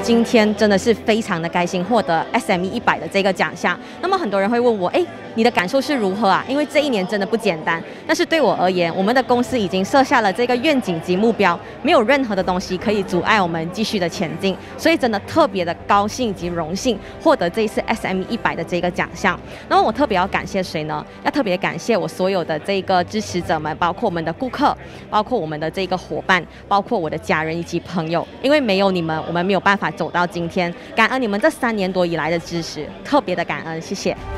今天真的是非常的开心，获得 SME100的这个奖项。那么很多人会问我，你的感受是如何啊？因为这一年真的不简单。但是对我而言，我们的公司已经设下了这个愿景及目标，没有任何的东西可以阻碍我们继续的前进。所以真的特别的高兴及荣幸获得这一次 SME100的这个奖项。那么我特别要感谢谁呢？要特别感谢我所有的这个支持者们，包括我们的顾客，包括我们的这个伙伴，包括我的家人以及朋友。因为没有你们，我们没有办法走到今天。感恩你们这3年多以来的支持，特别的感恩，谢谢。